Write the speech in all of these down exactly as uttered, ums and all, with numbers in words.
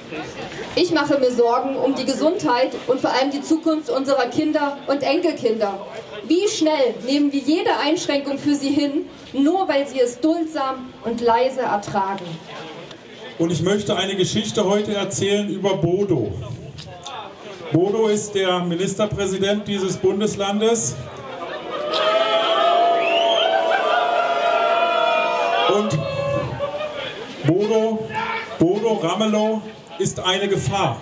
Ich mache mir Sorgen um die Gesundheit und vor allem die Zukunft unserer Kinder und Enkelkinder. Wie schnell nehmen wir jede Einschränkung für sie hin, nur weil sie es duldsam und leise ertragen? Und ich möchte eine Geschichte heute erzählen über Bodo. Bodo ist der Ministerpräsident dieses Bundeslandes. Und Bodo, Bodo Ramelow ist eine Gefahr.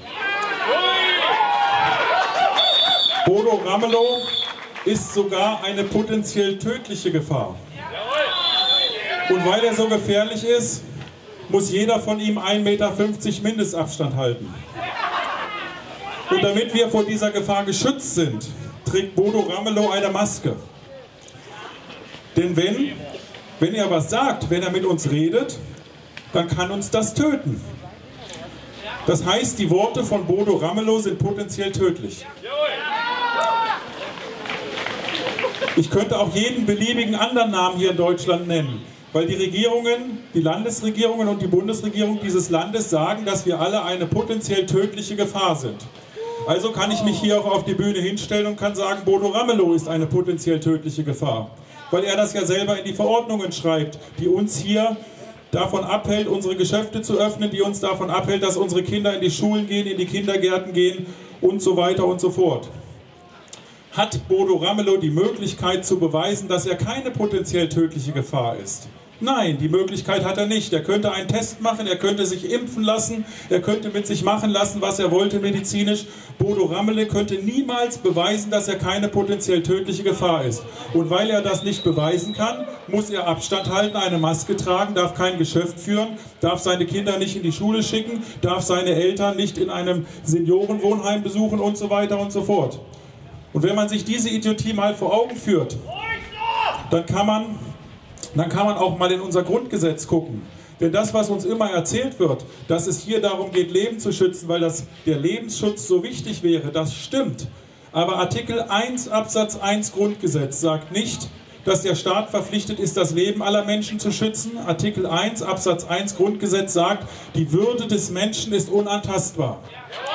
Bodo Ramelow ist sogar eine potenziell tödliche Gefahr. Und weil er so gefährlich ist, muss jeder von ihm ein Meter fünfzig Mindestabstand halten. Und damit wir vor dieser Gefahr geschützt sind, trägt Bodo Ramelow eine Maske. Denn wenn, wenn er was sagt, wenn er mit uns redet, dann kann uns das töten. Das heißt, die Worte von Bodo Ramelow sind potenziell tödlich. Ich könnte auch jeden beliebigen anderen Namen hier in Deutschland nennen, weil die Regierungen, die Landesregierungen und die Bundesregierung dieses Landes sagen, dass wir alle eine potenziell tödliche Gefahr sind. Also kann ich mich hier auch auf die Bühne hinstellen und kann sagen, Bodo Ramelow ist eine potenziell tödliche Gefahr. Weil er das ja selber in die Verordnungen schreibt, die uns hier davon abhält, unsere Geschäfte zu öffnen, die uns davon abhält, dass unsere Kinder in die Schulen gehen, in die Kindergärten gehen und so weiter und so fort. Hat Bodo Ramelow die Möglichkeit zu beweisen, dass er keine potenziell tödliche Gefahr ist? Nein, die Möglichkeit hat er nicht. Er könnte einen Test machen, er könnte sich impfen lassen, er könnte mit sich machen lassen, was er wollte medizinisch. Bodo Ramelow könnte niemals beweisen, dass er keine potenziell tödliche Gefahr ist. Und weil er das nicht beweisen kann, muss er Abstand halten, eine Maske tragen, darf kein Geschäft führen, darf seine Kinder nicht in die Schule schicken, darf seine Eltern nicht in einem Seniorenwohnheim besuchen und so weiter und so fort. Und wenn man sich diese Idiotie mal vor Augen führt, dann kann man, dann kann man auch mal in unser Grundgesetz gucken. Denn das, was uns immer erzählt wird, dass es hier darum geht, Leben zu schützen, weil das, der Lebensschutz so wichtig wäre, das stimmt. Aber Artikel eins Absatz eins Grundgesetz sagt nicht, dass der Staat verpflichtet ist, das Leben aller Menschen zu schützen. Artikel eins Absatz eins Grundgesetz sagt, die Würde des Menschen ist unantastbar.